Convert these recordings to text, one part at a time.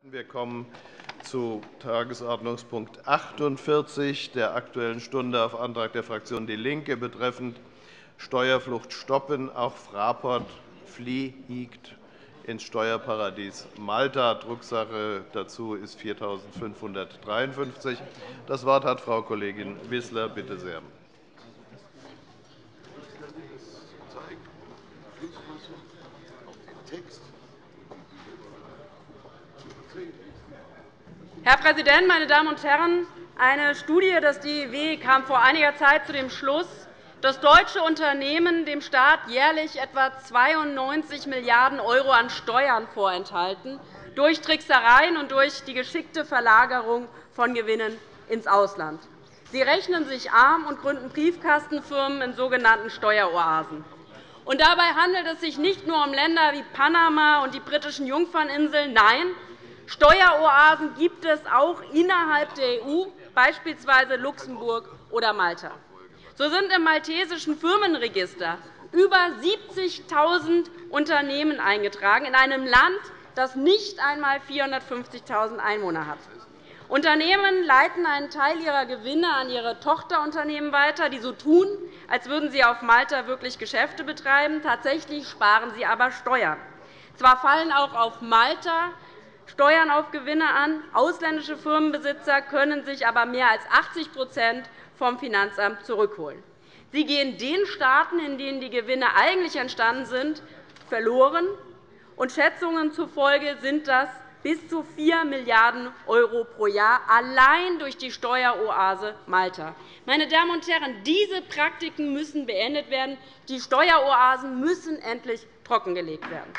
Wir kommen zu Tagesordnungspunkt 48 der Aktuellen Stunde auf Antrag der Fraktion DIE LINKE betreffend Steuerflucht stoppen. Auch Fraport fliegt ins Steuerparadies Malta. Drucksache dazu ist 4553. Das Wort hat Frau Kollegin Wissler. Bitte sehr. Herr Präsident, meine Damen und Herren! Eine Studie des DIW kam vor einiger Zeit zu dem Schluss, dass deutsche Unternehmen dem Staat jährlich etwa 92 Milliarden € an Steuern vorenthalten, durch Tricksereien und durch die geschickte Verlagerung von Gewinnen ins Ausland. Sie rechnen sich arm und gründen Briefkastenfirmen in sogenannten Steueroasen. Und dabei handelt es sich nicht nur um Länder wie Panama und die britischen Jungferninseln. Nein, Steueroasen gibt es auch innerhalb der EU, beispielsweise Luxemburg oder Malta. So sind im maltesischen Firmenregister über 70.000 Unternehmen eingetragen, in einem Land, das nicht einmal 450.000 Einwohner hat. Unternehmen leiten einen Teil ihrer Gewinne an ihre Tochterunternehmen weiter, die so tun, als würden sie auf Malta wirklich Geschäfte betreiben. Tatsächlich sparen sie aber Steuern. Zwar fallen auch auf Malta Steuern auf Gewinne an, ausländische Firmenbesitzer können sich aber mehr als 80 vom Finanzamt zurückholen. Sie gehen den Staaten, in denen die Gewinne eigentlich entstanden sind, verloren. Und Schätzungen zufolge sind das bis zu 4 Milliarden € pro Jahr allein durch die Steueroase Malta. Meine Damen und Herren, diese Praktiken müssen beendet werden. Die Steueroasen müssen endlich trockengelegt werden.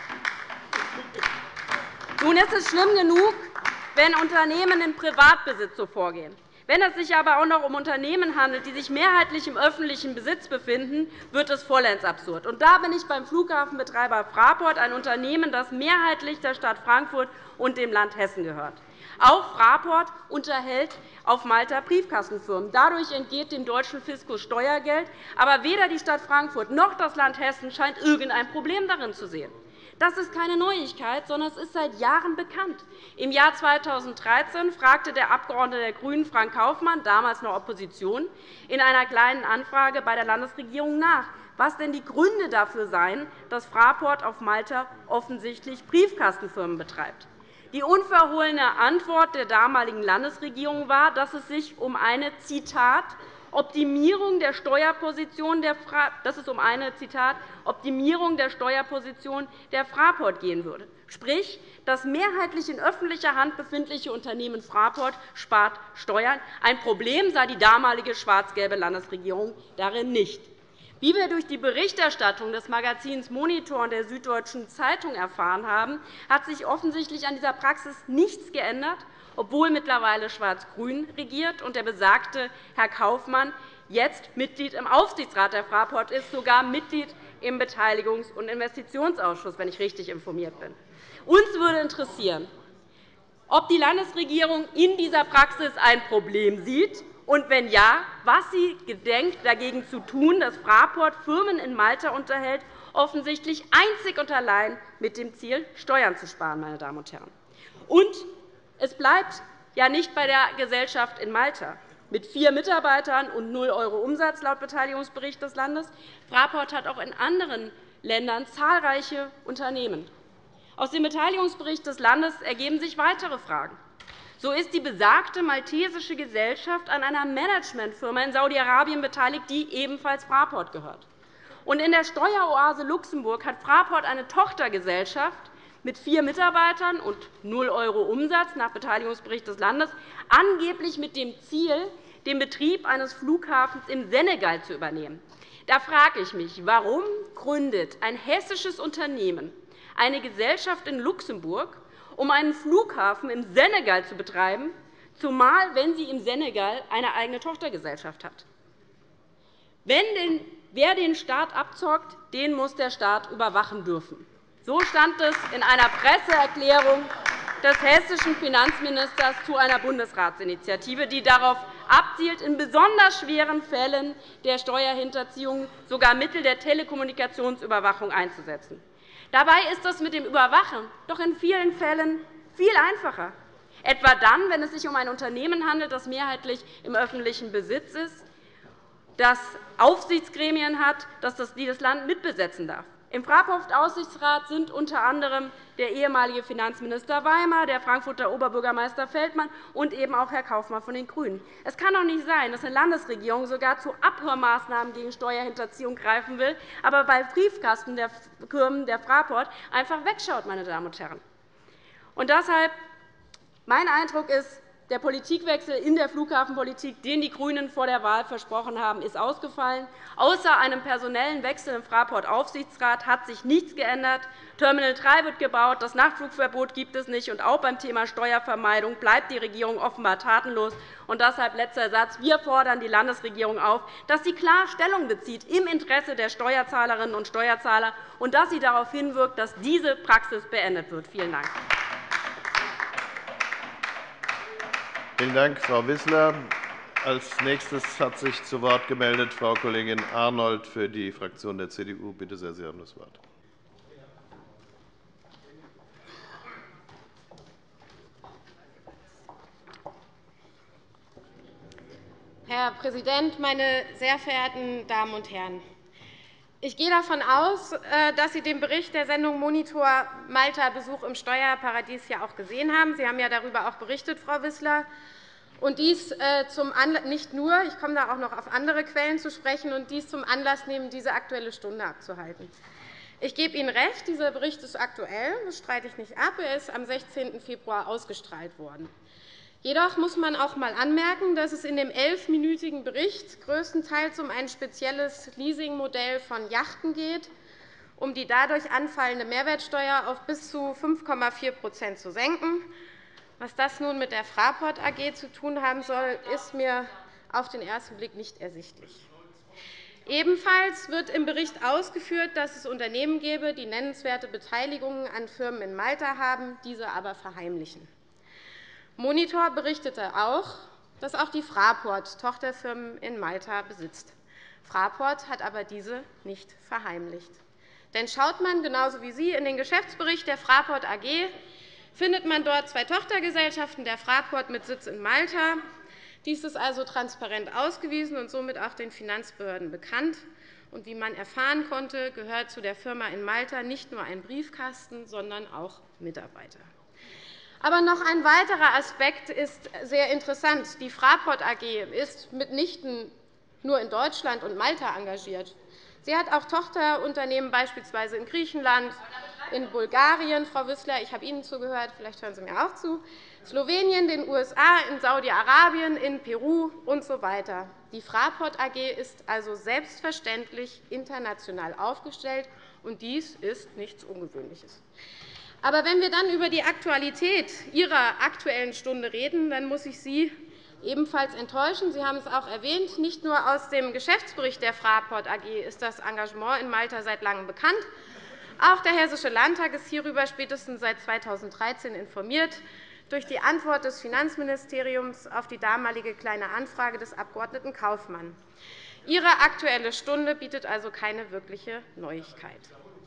Nun ist es schlimm genug, wenn Unternehmen in Privatbesitz so vorgehen. Wenn es sich aber auch noch um Unternehmen handelt, die sich mehrheitlich im öffentlichen Besitz befinden, wird es vollends absurd. Und da bin ich beim Flughafenbetreiber Fraport, ein Unternehmen, das mehrheitlich der Stadt Frankfurt und dem Land Hessen gehört. Auch Fraport unterhält auf Malta Briefkastenfirmen. Dadurch entgeht dem deutschen Fiskus Steuergeld. Aber weder die Stadt Frankfurt noch das Land Hessen scheint irgendein Problem darin zu sehen. Das ist keine Neuigkeit, sondern es ist seit Jahren bekannt. Im Jahr 2013 fragte der Abgeordnete der GRÜNEN Frank Kaufmann, damals noch Opposition, in einer Kleinen Anfrage bei der Landesregierung nach, was denn die Gründe dafür seien, dass Fraport auf Malta offensichtlich Briefkastenfirmen betreibt. Die unverhohlene Antwort der damaligen Landesregierung war, dass es sich um eine Zitat Optimierung der Steuerposition der Fraport gehen würde. Sprich, das mehrheitlich in öffentlicher Hand befindliche Unternehmen Fraport spart Steuern. Ein Problem sah die damalige schwarz-gelbe Landesregierung darin nicht. Wie wir durch die Berichterstattung des Magazins Monitor und der Süddeutschen Zeitung erfahren haben, hat sich offensichtlich an dieser Praxis nichts geändert, obwohl mittlerweile Schwarz-Grün regiert und der besagte Herr Kaufmann jetzt Mitglied im Aufsichtsrat der Fraport ist, sogar Mitglied im Beteiligungs- und Investitionsausschuss, wenn ich richtig informiert bin. Uns würde interessieren, ob die Landesregierung in dieser Praxis ein Problem sieht, und wenn ja, was sie gedenkt, dagegen zu tun, dass Fraport Firmen in Malta unterhält, offensichtlich einzig und allein mit dem Ziel, Steuern zu sparen. Meine Damen und Herren. Und es bleibt ja nicht bei der Gesellschaft in Malta. Mit 4 Mitarbeitern und 0 € Umsatz laut Beteiligungsbericht des Landes. Fraport hat auch in anderen Ländern zahlreiche Unternehmen. Aus dem Beteiligungsbericht des Landes ergeben sich weitere Fragen. So ist die besagte maltesische Gesellschaft an einer Managementfirma in Saudi-Arabien beteiligt, die ebenfalls Fraport gehört. Und in der Steueroase Luxemburg hat Fraport eine Tochtergesellschaft mit 4 Mitarbeitern und 0 € Umsatz nach Beteiligungsbericht des Landes, angeblich mit dem Ziel, den Betrieb eines Flughafens im Senegal zu übernehmen. Da frage ich mich, warum gründet ein hessisches Unternehmen eine Gesellschaft in Luxemburg, um einen Flughafen im Senegal zu betreiben, zumal wenn sie im Senegal eine eigene Tochtergesellschaft hat. Wer den Staat abzockt, den muss der Staat überwachen dürfen. So stand es in einer Presseerklärung des hessischen Finanzministers zu einer Bundesratsinitiative, die darauf abzielt, in besonders schweren Fällen der Steuerhinterziehung sogar Mittel der Telekommunikationsüberwachung einzusetzen. Dabei ist das mit dem Überwachen doch in vielen Fällen Viel einfacher. Etwa dann, wenn es sich um ein Unternehmen handelt, das mehrheitlich im öffentlichen Besitz ist, das Aufsichtsgremien hat, die das Land mitbesetzen darf. Im Fraport-Aufsichtsrat sind unter anderem der ehemalige Finanzminister Weimer, der Frankfurter Oberbürgermeister Feldmann und eben auch Herr Kaufmann von den GRÜNEN. Es kann doch nicht sein, dass eine Landesregierung sogar zu Abhörmaßnahmen gegen Steuerhinterziehung greifen will, aber bei Briefkasten der Firmen der Fraport einfach wegschaut. Meine Damen und Herren. Und deshalb mein Eindruck ist, der Politikwechsel in der Flughafenpolitik, den die GRÜNEN vor der Wahl versprochen haben, ist ausgefallen. Außer einem personellen Wechsel im Fraport-Aufsichtsrat hat sich nichts geändert. Terminal 3 wird gebaut, das Nachtflugverbot gibt es nicht, und auch beim Thema Steuervermeidung bleibt die Regierung offenbar tatenlos. Und deshalb letzter Satz. Wir fordern die Landesregierung auf, dass sie klar Stellung bezieht im Interesse der Steuerzahlerinnen und Steuerzahler und dass sie darauf hinwirkt, dass diese Praxis beendet wird. Vielen Dank. Vielen Dank, Frau Wissler. Als Nächstes hat sich zu Wort gemeldet Frau Kollegin Arnold für die Fraktion der CDU. Bitte sehr, Sie haben das Wort. Herr Präsident, meine sehr verehrten Damen und Herren! Ich gehe davon aus, dass Sie den Bericht der Sendung Monitor Malta Besuch im Steuerparadies ja auch gesehen haben. Sie haben ja darüber auch berichtet, Frau Wissler. Und dies zum Anlass, nicht nur, ich komme da auch noch auf andere Quellen zu sprechen, und dies zum Anlass nehmen, diese Aktuelle Stunde abzuhalten. Ich gebe Ihnen recht, dieser Bericht ist aktuell, das streite ich nicht ab. Er ist am 16. Februar ausgestrahlt worden. Jedoch muss man auch einmal anmerken, dass es in dem 11-minütigen Bericht größtenteils um ein spezielles Leasingmodell von Yachten geht, um die dadurch anfallende Mehrwertsteuer auf bis zu 5,4 % zu senken. Was das nun mit der Fraport AG zu tun haben soll, ist mir auf den ersten Blick nicht ersichtlich. Ebenfalls wird im Bericht ausgeführt, dass es Unternehmen gäbe, die nennenswerte Beteiligungen an Firmen in Malta haben, diese aber verheimlichen. Monitor berichtete auch, dass auch die Fraport Tochterfirmen in Malta besitzt. Fraport hat aber diese nicht verheimlicht. Denn schaut man genauso wie Sie in den Geschäftsbericht der Fraport AG, findet man dort 2 Tochtergesellschaften der Fraport mit Sitz in Malta. Dies ist also transparent ausgewiesen und somit auch den Finanzbehörden bekannt. Und wie man erfahren konnte, gehört zu der Firma in Malta nicht nur ein Briefkasten, sondern auch Mitarbeiter. Aber noch ein weiterer Aspekt ist sehr interessant. Die Fraport AG ist mitnichten nur in Deutschland und Malta engagiert. Sie hat auch Tochterunternehmen beispielsweise in Griechenland, in Bulgarien, Frau Wissler, ich habe Ihnen zugehört, vielleicht hören Sie mir auch zu, Slowenien, den USA, in Saudi-Arabien, in Peru usw. Die Fraport AG ist also selbstverständlich international aufgestellt, und dies ist nichts Ungewöhnliches. Aber wenn wir dann über die Aktualität Ihrer Aktuellen Stunde reden, dann muss ich Sie ebenfalls enttäuschen. Sie haben es auch erwähnt. Nicht nur aus dem Geschäftsbericht der Fraport AG ist das Engagement in Malta seit Langem bekannt. Auch der Hessische Landtag ist hierüber spätestens seit 2013 informiert durch die Antwort des Finanzministeriums auf die damalige Kleine Anfrage des Abg. Kaufmann. Ihre Aktuelle Stunde bietet also keine wirkliche Neuigkeit.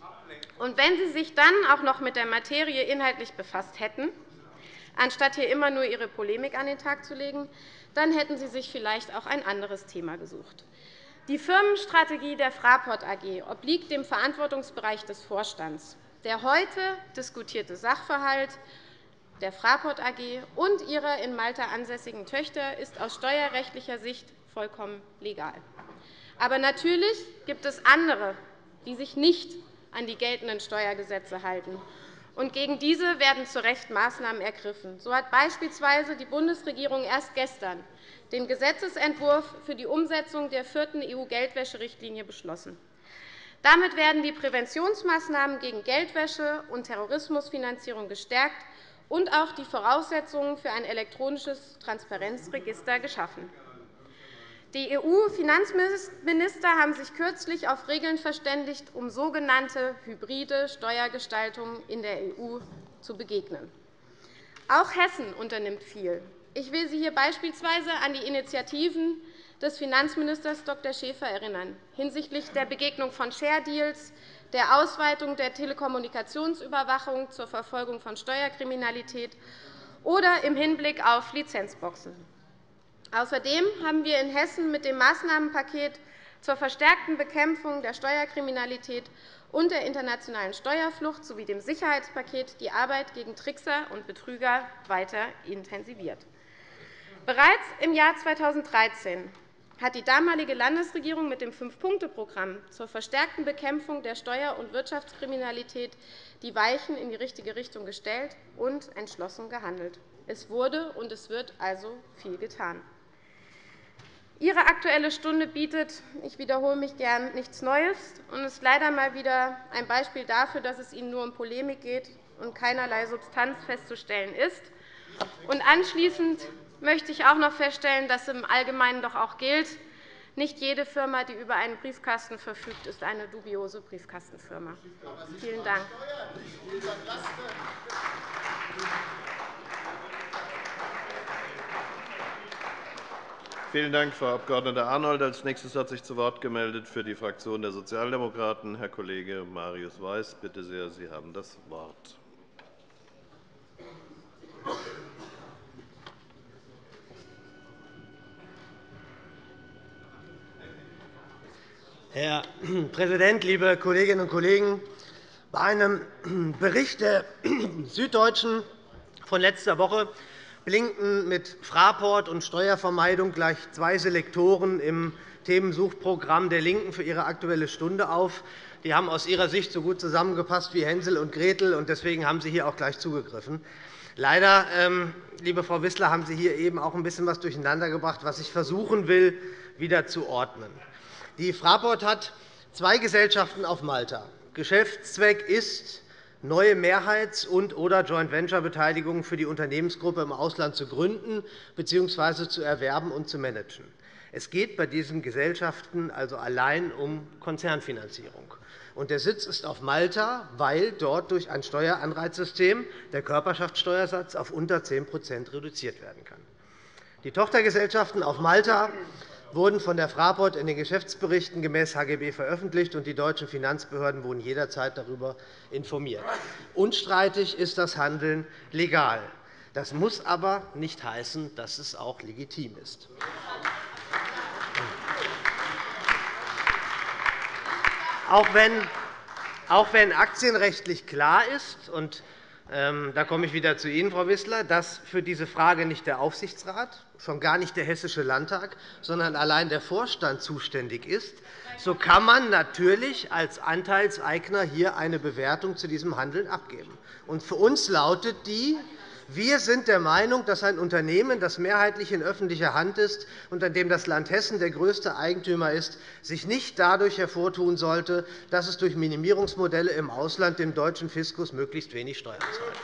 Und wenn Sie sich dann auch noch mit der Materie inhaltlich befasst hätten, anstatt hier immer nur Ihre Polemik an den Tag zu legen, dann hätten Sie sich vielleicht auch ein anderes Thema gesucht. Die Firmenstrategie der Fraport AG obliegt dem Verantwortungsbereich des Vorstands. Der heute diskutierte Sachverhalt der Fraport AG und ihrer in Malta ansässigen Töchter ist aus steuerrechtlicher Sicht vollkommen legal. Aber natürlich gibt es andere, die sich nicht an die geltenden Steuergesetze halten. Und gegen diese werden zu Recht Maßnahmen ergriffen. So hat beispielsweise die Bundesregierung erst gestern den Gesetzentwurf für die Umsetzung der 4. EU-Geldwäscherichtlinie beschlossen. Damit werden die Präventionsmaßnahmen gegen Geldwäsche und Terrorismusfinanzierung gestärkt und auch die Voraussetzungen für ein elektronisches Transparenzregister geschaffen. Die EU-Finanzminister haben sich kürzlich auf Regeln verständigt, um sogenannte hybride Steuergestaltung in der EU zu begegnen. Auch Hessen unternimmt viel. Ich will Sie hier beispielsweise an die Initiativen des Finanzministers Dr. Schäfer erinnern, hinsichtlich der Begegnung von Share Deals, der Ausweitung der Telekommunikationsüberwachung zur Verfolgung von Steuerkriminalität oder im Hinblick auf Lizenzboxen. Außerdem haben wir in Hessen mit dem Maßnahmenpaket zur verstärkten Bekämpfung der Steuerkriminalität und der internationalen Steuerflucht sowie dem Sicherheitspaket die Arbeit gegen Trickser und Betrüger weiter intensiviert. Bereits im Jahr 2013 hat die damalige Landesregierung mit dem 5-Punkte-Programm zur verstärkten Bekämpfung der Steuer- und Wirtschaftskriminalität die Weichen in die richtige Richtung gestellt und entschlossen gehandelt. Es wurde und es wird also viel getan. Ihre Aktuelle Stunde bietet, ich wiederhole mich gern, nichts Neues und ist leider mal wieder ein Beispiel dafür, dass es Ihnen nur um Polemik geht und keinerlei Substanz festzustellen ist. Und anschließend möchte ich auch noch feststellen, dass im Allgemeinen doch auch gilt, nicht jede Firma, die über einen Briefkasten verfügt, ist eine dubiose Briefkastenfirma. Vielen Dank. Vielen Dank, Frau Abg. Arnold. Als nächstes hat sich zu Wort gemeldet für die Fraktion der Sozialdemokraten Herr Kollege Marius Weiß. Bitte sehr, Sie haben das Wort. Herr Präsident, liebe Kolleginnen und Kollegen! Bei einem Bericht der Süddeutschen von letzter Woche blinken mit Fraport und Steuervermeidung gleich 2 Selektoren im Themensuchprogramm der LINKEN für ihre Aktuelle Stunde auf. Die haben aus Ihrer Sicht so gut zusammengepasst wie Hänsel und Gretel, und deswegen haben Sie hier auch gleich zugegriffen. Leider, liebe Frau Wissler, haben Sie hier eben auch ein bisschen etwas durcheinandergebracht, was ich versuchen will, wieder zu ordnen. Die Fraport hat 2 Gesellschaften auf Malta. Geschäftszweck ist, neue Mehrheits- und/oder Joint-Venture-Beteiligungen für die Unternehmensgruppe im Ausland zu gründen bzw. zu erwerben und zu managen. Es geht bei diesen Gesellschaften also allein um Konzernfinanzierung. Der Sitz ist auf Malta, weil dort durch ein Steueranreizsystem der Körperschaftssteuersatz auf unter 10 % reduziert werden kann. Die Tochtergesellschaften auf Malta wurden von der Fraport in den Geschäftsberichten gemäß HGB veröffentlicht, und die deutschen Finanzbehörden wurden jederzeit darüber informiert. Unstreitig ist das Handeln legal. Das muss aber nicht heißen, dass es auch legitim ist. Auch wenn aktienrechtlich klar ist, und da komme ich wieder zu Ihnen, Frau Wissler, dass für diese Frage nicht der Aufsichtsrat, schon gar nicht der Hessische Landtag, sondern allein der Vorstand zuständig ist, so kann man natürlich als Anteilseigner hier eine Bewertung zu diesem Handeln abgeben. Für uns lautet die: Wir sind der Meinung, dass ein Unternehmen, das mehrheitlich in öffentlicher Hand ist und an dem das Land Hessen der größte Eigentümer ist, sich nicht dadurch hervortun sollte, dass es durch Minimierungsmodelle im Ausland dem deutschen Fiskus möglichst wenig Steuern zahlt.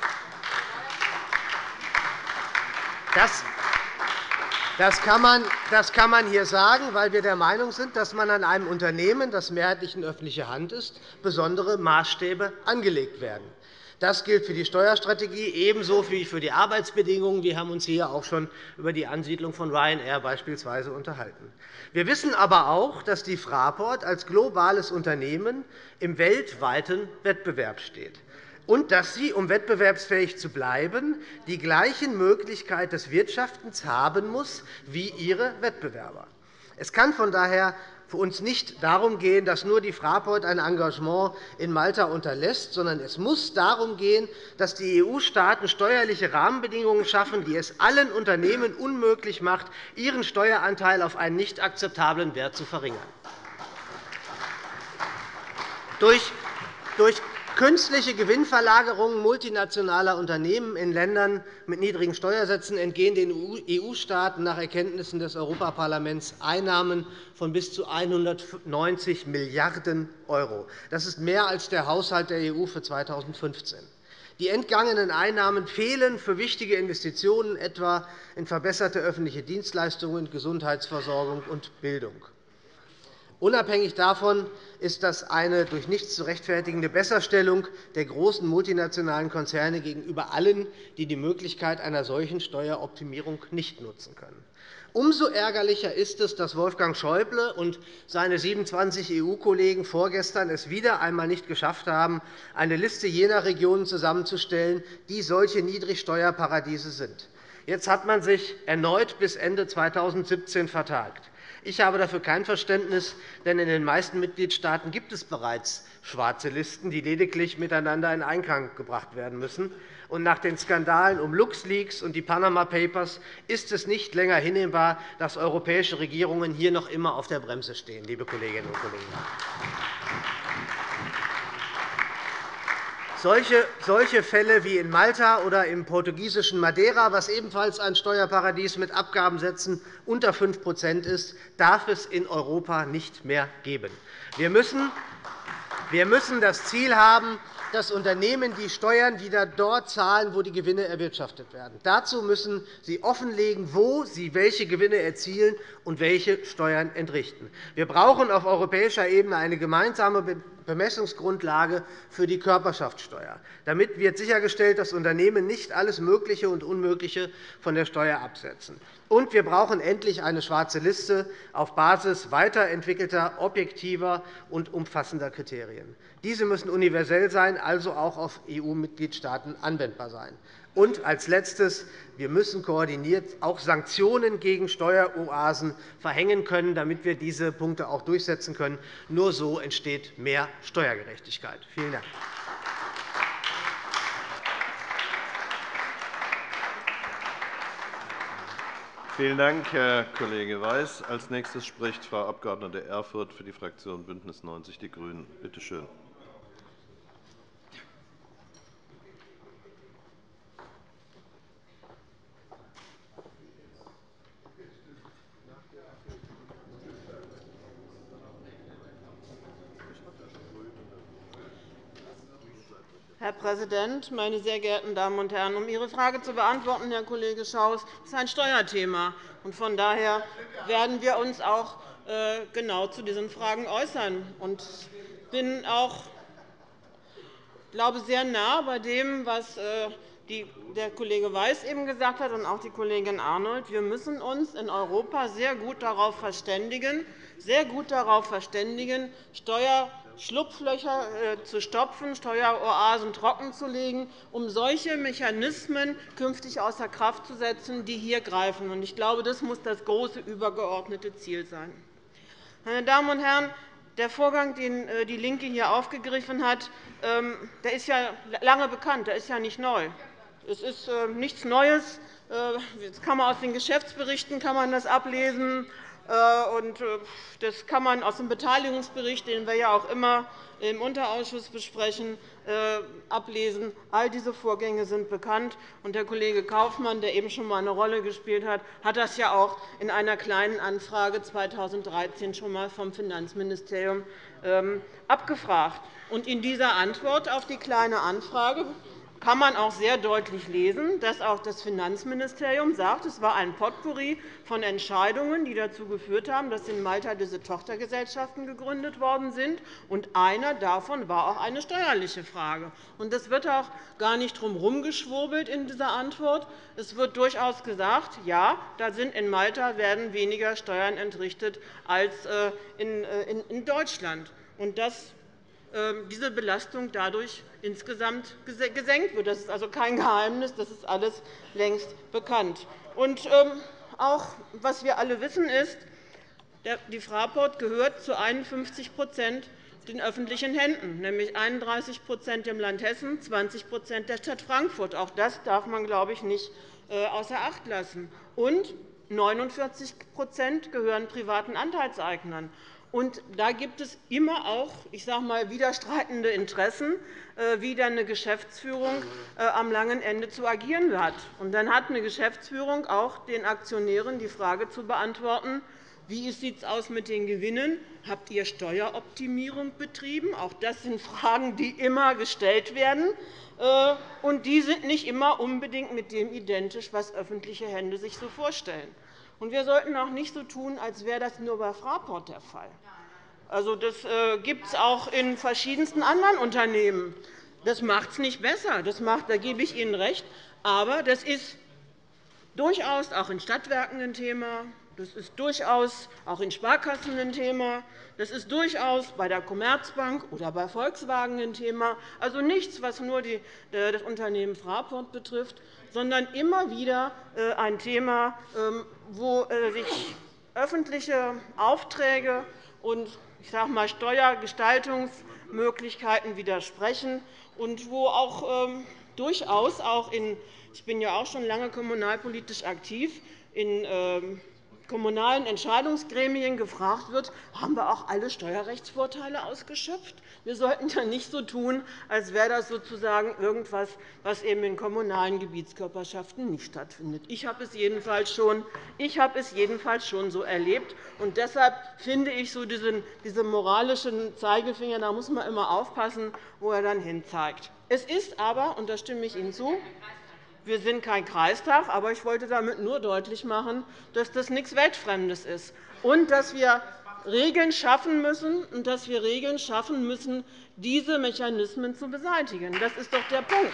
Das kann man hier sagen, weil wir der Meinung sind, dass man an einem Unternehmen, das mehrheitlich in öffentlicher Hand ist, besondere Maßstäbe angelegt werden. Das gilt für die Steuerstrategie ebenso wie für die Arbeitsbedingungen. Wir haben uns hier auch schon über die Ansiedlung von Ryanair beispielsweise unterhalten. Wir wissen aber auch, dass die Fraport als globales Unternehmen im weltweiten Wettbewerb steht und dass sie, um wettbewerbsfähig zu bleiben, die gleichen Möglichkeiten des Wirtschaftens haben muss wie ihre Wettbewerber. Es kann von daher für uns nicht darum gehen, dass nur die Fraport ein Engagement in Malta unterlässt, sondern es muss darum gehen, dass die EU-Staaten steuerliche Rahmenbedingungen schaffen, die es allen Unternehmen unmöglich macht, ihren Steueranteil auf einen nicht akzeptablen Wert zu verringern. Durch künstliche Gewinnverlagerungen multinationaler Unternehmen in Ländern mit niedrigen Steuersätzen entgehen den EU-Staaten nach Erkenntnissen des Europaparlaments Einnahmen von bis zu 190 Milliarden €. Das ist mehr als der Haushalt der EU für 2015. Die entgangenen Einnahmen fehlen für wichtige Investitionen, etwa in verbesserte öffentliche Dienstleistungen, Gesundheitsversorgung und Bildung. Unabhängig davon ist das eine durch nichts zu rechtfertigende Besserstellung der großen multinationalen Konzerne gegenüber allen, die die Möglichkeit einer solchen Steueroptimierung nicht nutzen können. Umso ärgerlicher ist es, dass Wolfgang Schäuble und seine 27 EU-Kollegen vorgestern es wieder einmal nicht geschafft haben, eine Liste jener Regionen zusammenzustellen, die solche Niedrigsteuerparadiese sind. Jetzt hat man sich erneut bis Ende 2017 vertagt. Ich habe dafür kein Verständnis, denn in den meisten Mitgliedstaaten gibt es bereits schwarze Listen, die lediglich miteinander in Einklang gebracht werden müssen. Und nach den Skandalen um LuxLeaks und die Panama Papers ist es nicht länger hinnehmbar, dass europäische Regierungen hier noch immer auf der Bremse stehen, liebe Kolleginnen und Kollegen. Solche Fälle wie in Malta oder im portugiesischen Madeira, was ebenfalls ein Steuerparadies mit Abgabensätzen unter 5 ist, darf es in Europa nicht mehr geben. Wir müssen das Ziel haben, dass Unternehmen die Steuern wieder dort zahlen, wo die Gewinne erwirtschaftet werden. Dazu müssen sie offenlegen, wo sie welche Gewinne erzielen und welche Steuern entrichten. Wir brauchen auf europäischer Ebene eine gemeinsame Bemessungsgrundlage für die Körperschaftssteuer. Damit wird sichergestellt, dass Unternehmen nicht alles Mögliche und Unmögliche von der Steuer absetzen. Und wir brauchen endlich eine schwarze Liste auf Basis weiterentwickelter, objektiver und umfassender Kriterien. Diese müssen universell sein, also auch auf EU-Mitgliedstaaten anwendbar sein. Und als Letztes. Wir müssen koordiniert auch Sanktionen gegen Steueroasen verhängen können, damit wir diese Punkte auch durchsetzen können. Nur so entsteht mehr Steuergerechtigkeit. Vielen Dank. Vielen Dank, Herr Kollege Weiß. Als Nächstes spricht Frau Abg. Erfurth für die Fraktion BÜNDNIS 90 die GRÜNEN. Bitte schön. Herr Präsident, meine sehr geehrten Damen und Herren! Um Ihre Frage zu beantworten, Herr Kollege Schaus, ist ein Steuerthema. Von daher werden wir uns auch genau zu diesen Fragen äußern. Ich bin auch, glaube, sehr nah bei dem, was der Kollege Weiß eben gesagt hat und auch die Kollegin Arnold. Wir müssen uns in Europa sehr gut darauf verständigen, Steuerschlupflöcher zu stopfen, Steueroasen trockenzulegen, um solche Mechanismen künftig außer Kraft zu setzen, die hier greifen. Ich glaube, das muss das große übergeordnete Ziel sein. Meine Damen und Herren, der Vorgang, den DIE LINKE hier aufgegriffen hat, der ist ja lange bekannt, der ist ja nicht neu. Es ist nichts Neues. Das kann man aus den Geschäftsberichten ablesen. Das kann man aus dem Beteiligungsbericht, den wir ja auch immer im Unterausschuss besprechen, ablesen. All diese Vorgänge sind bekannt. Der Kollege Kaufmann, der eben schon einmal eine Rolle gespielt hat, hat das ja auch in einer Kleinen Anfrage 2013 schon einmal vom Finanzministerium abgefragt. In dieser Antwort auf die Kleine Anfrage kann man auch sehr deutlich lesen, dass auch das Finanzministerium sagt, es war ein Potpourri von Entscheidungen, die dazu geführt haben, dass in Malta diese Tochtergesellschaften gegründet worden sind. Einer davon war auch eine steuerliche Frage. Es wird auch gar nicht drum herumgeschwurbelt in dieser Antwort. Es wird durchaus gesagt, ja, in Malta werden weniger Steuern entrichtet als in Deutschland. Dass diese Belastung dadurch insgesamt gesenkt wird. Das ist also kein Geheimnis, das ist alles längst bekannt. Auch was wir alle wissen, ist, die Fraport gehört zu 51 den öffentlichen Händen, nämlich 31 dem Land Hessen, 20 der Stadt Frankfurt. Auch das darf man, glaube ich, nicht außer Acht lassen. Und 49 gehören privaten Anteilseignern. Da gibt es immer auch widerstreitende Interessen, wie dann eine Geschäftsführung am langen Ende zu agieren hat. Dann hat eine Geschäftsführung auch den Aktionären die Frage zu beantworten, wie sieht es aus mit den Gewinnen? Habt ihr Steueroptimierung betrieben? Auch das sind Fragen, die immer gestellt werden. Die sind nicht immer unbedingt mit dem identisch, was öffentliche Hände sich so vorstellen. Wir sollten auch nicht so tun, als wäre das nur bei Fraport der Fall. Also, das gibt es auch in verschiedensten anderen Unternehmen. Das macht es nicht besser, da gebe ich Ihnen recht. Aber das ist durchaus auch in Stadtwerken ein Thema. Das ist durchaus auch in Sparkassen ein Thema. Das ist durchaus bei der Commerzbank oder bei Volkswagen ein Thema. Also nichts, was nur das Unternehmen Fraport betrifft, sondern immer wieder ein Thema, wo sich öffentliche Aufträge und ich sage mal, Steuergestaltungsmöglichkeiten widersprechen und wo auch durchaus auch ich bin ja auch schon lange kommunalpolitisch aktiv, in kommunalen Entscheidungsgremien gefragt wird, haben wir auch alle Steuerrechtsvorteile ausgeschöpft? Wir sollten ja nicht so tun, als wäre das sozusagen irgendwas, was eben in kommunalen Gebietskörperschaften nicht stattfindet. Ich habe es jedenfalls schon so erlebt. Und deshalb finde ich so diesen moralischen Zeigefinger, da muss man immer aufpassen, wo er dann hinzeigt. Es ist aber, und da stimme ich Ihnen zu, wir sind kein Kreistag, aber ich wollte damit nur deutlich machen, dass das nichts Weltfremdes ist und dass wir Regeln schaffen müssen, diese Mechanismen zu beseitigen. Das ist doch der Punkt.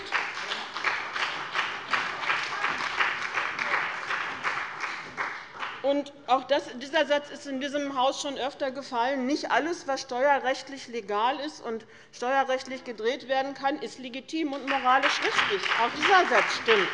Und auch dieser Satz ist in diesem Haus schon öfter gefallen. Nicht alles, was steuerrechtlich legal ist und steuerrechtlich gedreht werden kann, ist legitim und moralisch richtig. Auch dieser Satz stimmt.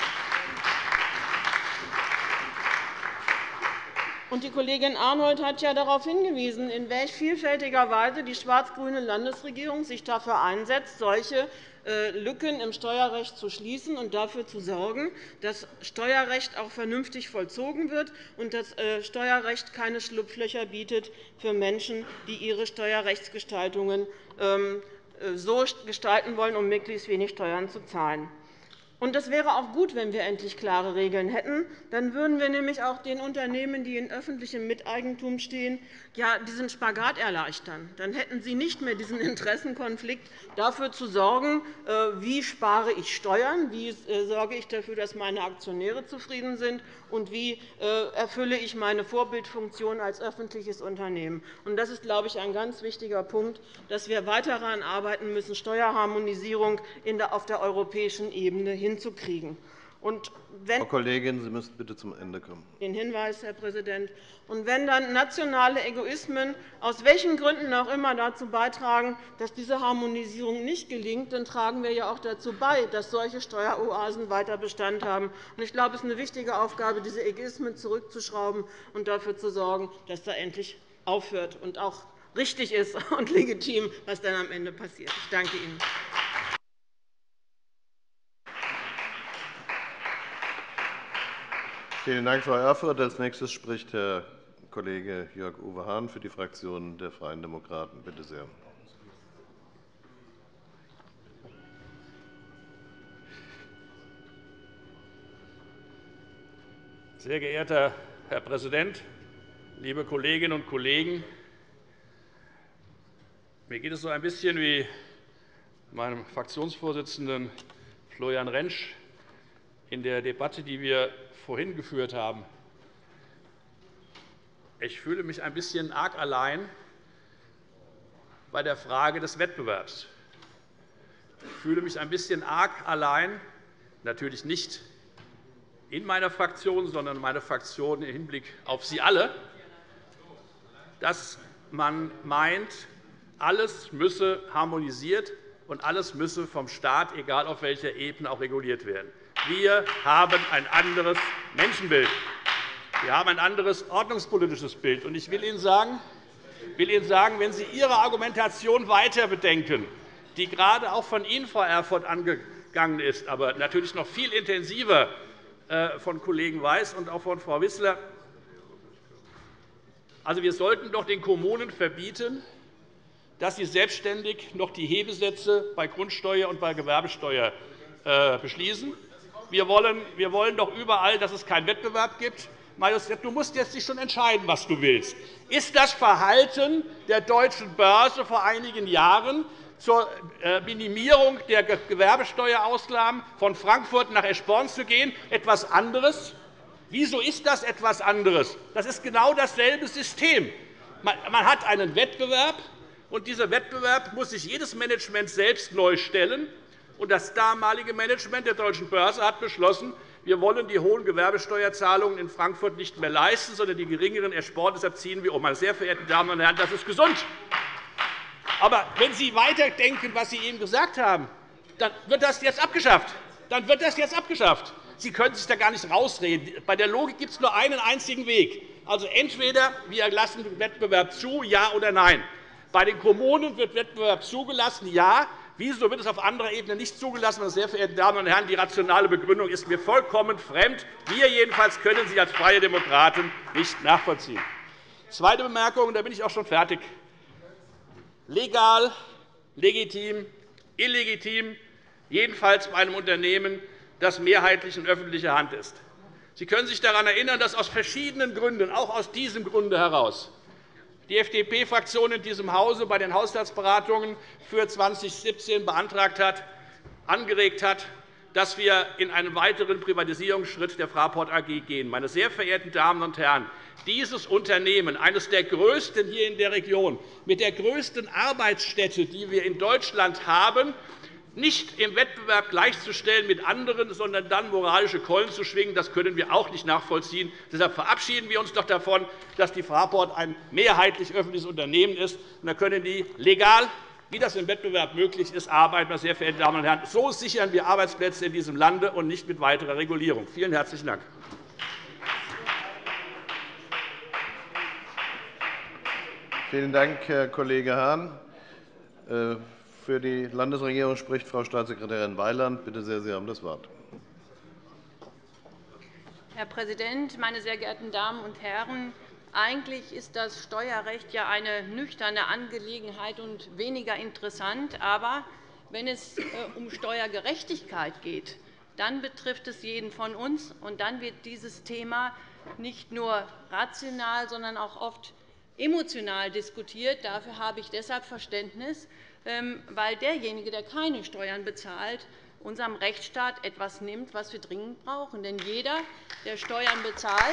Und die Kollegin Arnold hat ja darauf hingewiesen, in welch vielfältiger Weise die schwarz-grüne Landesregierung sich dafür einsetzt, solche Lücken im Steuerrecht zu schließen und dafür zu sorgen, dass Steuerrecht auch vernünftig vollzogen wird und dass Steuerrecht keine Schlupflöcher bietet für Menschen, die ihre Steuerrechtsgestaltungen so gestalten wollen, um möglichst wenig Steuern zu zahlen. Und es wäre auch gut, wenn wir endlich klare Regeln hätten. Dann würden wir nämlich auch den Unternehmen, die in öffentlichem Miteigentum stehen, diesen Spagat erleichtern. Dann hätten sie nicht mehr diesen Interessenkonflikt, dafür zu sorgen, wie spare ich Steuern, wie sorge ich dafür, dass meine Aktionäre zufrieden sind und wie erfülle ich meine Vorbildfunktion als öffentliches Unternehmen. Das ist, glaube ich, ein ganz wichtiger Punkt, dass wir weiter daran arbeiten müssen, Steuerharmonisierung auf der europäischen Ebene hinzukriegen. Frau Kollegin, Sie müssen bitte zum Ende kommen. Den Hinweis, Herr Präsident. Und wenn dann nationale Egoismen aus welchen Gründen auch immer dazu beitragen, dass diese Harmonisierung nicht gelingt, dann tragen wir ja auch dazu bei, dass solche Steueroasen weiter Bestand haben. Ich glaube, es ist eine wichtige Aufgabe, diese Egoismen zurückzuschrauben und dafür zu sorgen, dass da endlich aufhört und auch richtig ist und legitim, was dann am Ende passiert. Ich danke Ihnen. Vielen Dank, Frau Erfurth. Als nächstes spricht Herr Kollege Jörg-Uwe Hahn für die Fraktion der Freien Demokraten. Bitte sehr. Sehr geehrter Herr Präsident, liebe Kolleginnen und Kollegen! Mir geht es so ein bisschen wie meinem Fraktionsvorsitzenden Florian Rentsch in der Debatte, die wir vorhin geführt haben. Ich fühle mich ein bisschen arg allein bei der Frage des Wettbewerbs. Ich fühle mich ein bisschen arg allein, natürlich nicht in meiner Fraktion, sondern meine Fraktion im Hinblick auf Sie alle, dass man meint, alles müsse harmonisiert und alles müsse vom Staat, egal auf welcher Ebene, auch reguliert werden. Wir haben ein anderes Menschenbild. Wir haben ein anderes ordnungspolitisches Bild. Ich will Ihnen sagen, wenn Sie Ihre Argumentation weiter bedenken, die gerade auch von Ihnen, Frau Erfurth, angegangen ist, aber natürlich noch viel intensiver von Kollegen Weiß und auch von Frau Wissler. Also, wir sollten doch den Kommunen verbieten, dass sie selbstständig noch die Hebesätze bei Grundsteuer und bei Gewerbesteuer beschließen. Wir wollen doch überall, dass es keinen Wettbewerb gibt. Marius, du musst jetzt dich schon entscheiden, was du willst. Ist das Verhalten der Deutschen Börse vor einigen Jahren zur Minimierung der Gewerbesteuerausgaben von Frankfurt nach Eschborn zu gehen etwas anderes? Wieso ist das etwas anderes? Das ist genau dasselbe System. Man hat einen Wettbewerb, und dieser Wettbewerb muss sich jedes Management selbst neu stellen. Und das damalige Management der Deutschen Börse hat beschlossen, wir wollen die hohen Gewerbesteuerzahlungen in Frankfurt nicht mehr leisten, sondern die geringeren ersporen. Deshalb ziehen wir um. Meine sehr verehrten Damen und Herren, das ist gesund. Aber wenn Sie weiterdenken, was Sie eben gesagt haben, dann wird das jetzt abgeschafft. Sie können sich da gar nicht rausreden. Bei der Logik gibt es nur einen einzigen Weg. Also entweder wir lassen den Wettbewerb zu, ja oder nein. Bei den Kommunen wird Wettbewerb zugelassen, ja. Wieso wird es auf anderer Ebene nicht zugelassen? Meine sehr verehrten Damen und Herren, die rationale Begründung ist mir vollkommen fremd. Wir jedenfalls können sie als Freie Demokraten nicht nachvollziehen. Zweite Bemerkung, und da bin ich auch schon fertig. Legal, legitim, illegitim, jedenfalls bei einem Unternehmen, das mehrheitlich in öffentlicher Hand ist. Sie können sich daran erinnern, dass aus verschiedenen Gründen, auch aus diesem Grunde heraus, die FDP-Fraktion in diesem Hause bei den Haushaltsberatungen für 2017 beantragt hat, angeregt hat, dass wir in einen weiteren Privatisierungsschritt der Fraport AG gehen. Meine sehr verehrten Damen und Herren, dieses Unternehmen, eines der größten hier in der Region, mit der größten Arbeitsstätte, die wir in Deutschland haben, nicht im Wettbewerb gleichzustellen mit anderen, sondern dann moralische Keulen zu schwingen, das können wir auch nicht nachvollziehen. Deshalb verabschieden wir uns doch davon, dass die Fraport ein mehrheitlich öffentliches Unternehmen ist. Und dann können die legal, wie das im Wettbewerb möglich ist, arbeiten. Meine sehr verehrten Damen und Herren, so sichern wir Arbeitsplätze in diesem Lande und nicht mit weiterer Regulierung. Vielen herzlichen Dank. Vielen Dank, Herr Kollege Hahn. Für die Landesregierung spricht Frau Staatssekretärin Weiland. Bitte sehr, Sie haben das Wort. Herr Präsident, meine sehr geehrten Damen und Herren! Eigentlich ist das Steuerrecht ja eine nüchterne Angelegenheit und weniger interessant. Aber wenn es um Steuergerechtigkeit geht, dann betrifft es jeden von uns. Und dann wird dieses Thema nicht nur rational, sondern auch oft emotional diskutiert. Dafür habe ich deshalb Verständnis, weil derjenige, der keine Steuern bezahlt, unserem Rechtsstaat etwas nimmt, was wir dringend brauchen. Denn jeder, der Steuern bezahlt,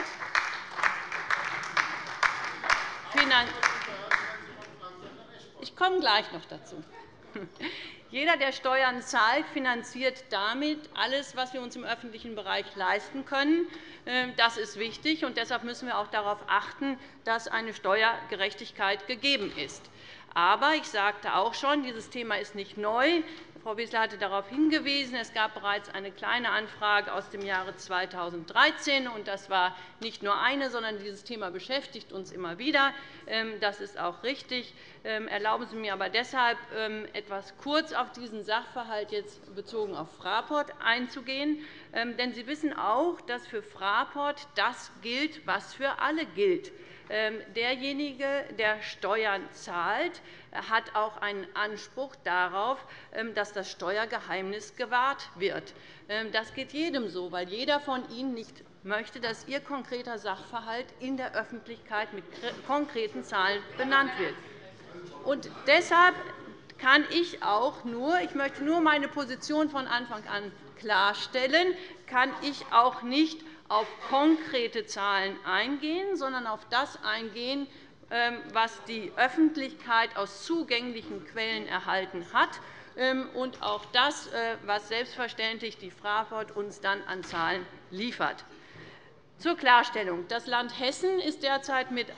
ich komme gleich noch dazu. Jeder, der Steuern zahlt, finanziert damit alles, was wir uns im öffentlichen Bereich leisten können. Das ist wichtig, und deshalb müssen wir auch darauf achten, dass eine Steuergerechtigkeit gegeben ist. Aber ich sagte auch schon, dieses Thema ist nicht neu. Frau Wissler hatte darauf hingewiesen. Es gab bereits eine kleine Anfrage aus dem Jahre 2013. Und das war nicht nur eine, sondern dieses Thema beschäftigt uns immer wieder. Das ist auch richtig. Erlauben Sie mir aber deshalb, etwas kurz auf diesen Sachverhalt jetzt bezogen auf Fraport einzugehen. Denn Sie wissen auch, dass für Fraport das gilt, was für alle gilt. Derjenige, der Steuern zahlt, hat auch einen Anspruch darauf, dass das Steuergeheimnis gewahrt wird. Das geht jedem so, weil jeder von Ihnen nicht möchte, dass Ihr konkreter Sachverhalt in der Öffentlichkeit mit konkreten Zahlen benannt wird. Und deshalb kann ich auch nur, ich möchte nur meine Position von Anfang an klarstellen, kann ich auch nicht auf konkrete Zahlen eingehen, sondern auf das eingehen, was die Öffentlichkeit aus zugänglichen Quellen erhalten hat, und auch das, was selbstverständlich die Fraport uns dann an Zahlen liefert. Zur Klarstellung. Das Land Hessen ist derzeit mit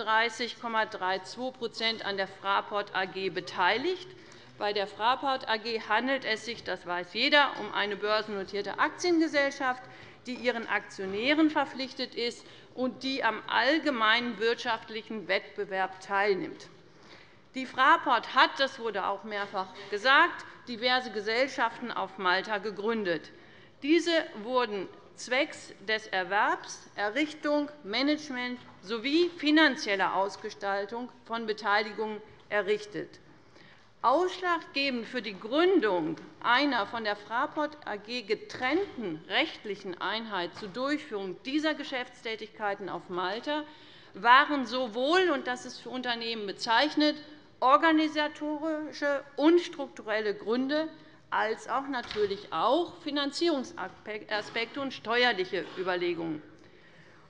31,32 % an der Fraport AG beteiligt. Bei der Fraport AG handelt es sich, das weiß jeder, um eine börsennotierte Aktiengesellschaft, die ihren Aktionären verpflichtet ist und die am allgemeinen wirtschaftlichen Wettbewerb teilnimmt. Die Fraport hat, das wurde auch mehrfach gesagt, diverse Gesellschaften auf Malta gegründet. Diese wurden zwecks des Erwerbs, Errichtung, Management sowie finanzieller Ausgestaltung von Beteiligungen errichtet. Ausschlaggebend für die Gründung einer von der Fraport AG getrennten rechtlichen Einheit zur Durchführung dieser Geschäftstätigkeiten auf Malta waren sowohl, und das ist für Unternehmen bezeichnet, organisatorische und strukturelle Gründe als auch natürlich auch Finanzierungsaspekte und steuerliche Überlegungen.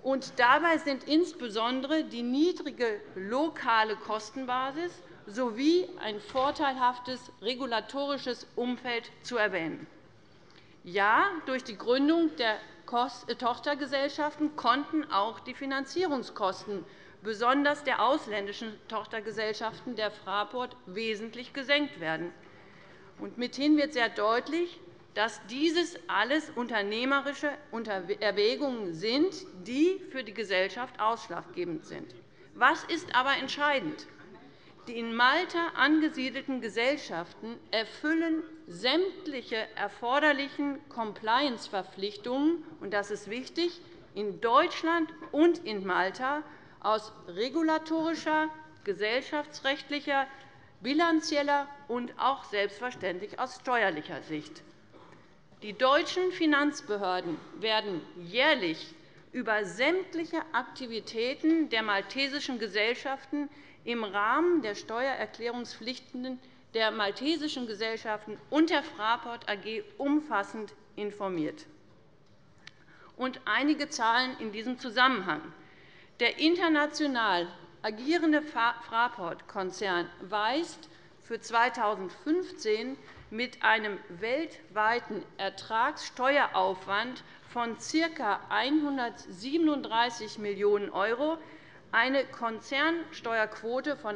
Und dabei sind insbesondere die niedrige lokale Kostenbasis sowie ein vorteilhaftes regulatorisches Umfeld zu erwähnen. Ja, durch die Gründung der Tochtergesellschaften konnten auch die Finanzierungskosten, besonders der ausländischen Tochtergesellschaften der Fraport, wesentlich gesenkt werden. Mithin wird sehr deutlich, dass dieses alles unternehmerische Erwägungen sind, die für die Gesellschaft ausschlaggebend sind. Was ist aber entscheidend? Die in Malta angesiedelten Gesellschaften erfüllen sämtliche erforderlichen Compliance-Verpflichtungen, und das ist wichtig, in Deutschland und in Malta aus regulatorischer, gesellschaftsrechtlicher, bilanzieller und auch selbstverständlich aus steuerlicher Sicht. Die deutschen Finanzbehörden werden jährlich über sämtliche Aktivitäten der maltesischen Gesellschaften im Rahmen der Steuererklärungspflichten der maltesischen Gesellschaften und der Fraport AG umfassend informiert. Einige Zahlen in diesem Zusammenhang. Der international agierende Fraport-Konzern weist für 2015 mit einem weltweiten Ertragssteueraufwand von ca. 137 Millionen € eine Konzernsteuerquote von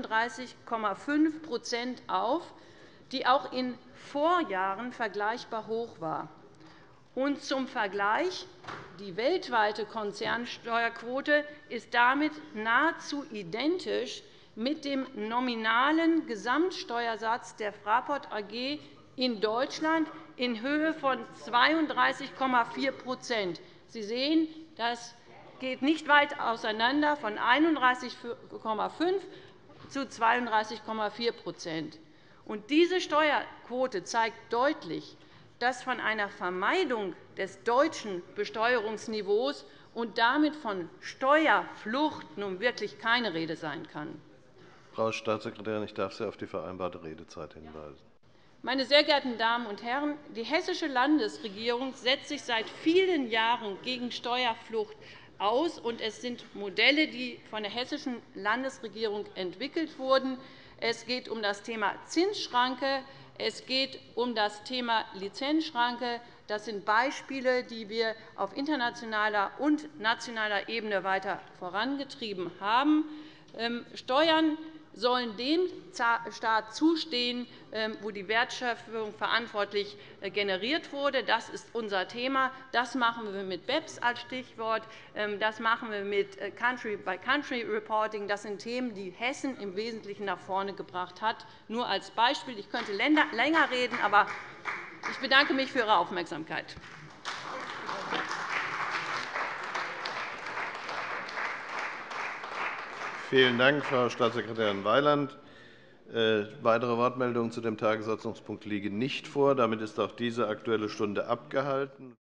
31,5 % auf, die auch in Vorjahren vergleichbar hoch war. Und zum Vergleich: Die weltweite Konzernsteuerquote ist damit nahezu identisch mit dem nominalen Gesamtsteuersatz der Fraport AG in Deutschland in Höhe von 32,4 %. Sie sehen, das geht nicht weit auseinander, von 31,5 zu 32,4 %. Diese Steuerquote zeigt deutlich, dass von einer Vermeidung des deutschen Besteuerungsniveaus und damit von Steuerflucht nun wirklich keine Rede sein kann. Frau Staatssekretärin, ich darf Sie auf die vereinbarte Redezeit hinweisen. Meine sehr geehrten Damen und Herren, die hessische Landesregierung setzt sich seit vielen Jahren gegen Steuerflucht aus, und es sind Modelle, die von der hessischen Landesregierung entwickelt wurden. Es geht um das Thema Zinsschranke, es geht um das Thema Lizenzschranke. Das sind Beispiele, die wir auf internationaler und nationaler Ebene weiter vorangetrieben haben. Steuern sollen dem Staat zustehen, wo die Wertschöpfung verantwortlich generiert wurde. Das ist unser Thema. Das machen wir mit BEPS als Stichwort. Das machen wir mit Country-by-Country-Reporting. Das sind Themen, die Hessen im Wesentlichen nach vorne gebracht hat. Nur als Beispiel. Ich könnte länger reden, aber ich bedanke mich für Ihre Aufmerksamkeit. Vielen Dank, Frau Staatssekretärin Weiland. Weitere Wortmeldungen zu dem Tagesordnungspunkt liegen nicht vor. Damit ist auch diese Aktuelle Stunde abgehalten.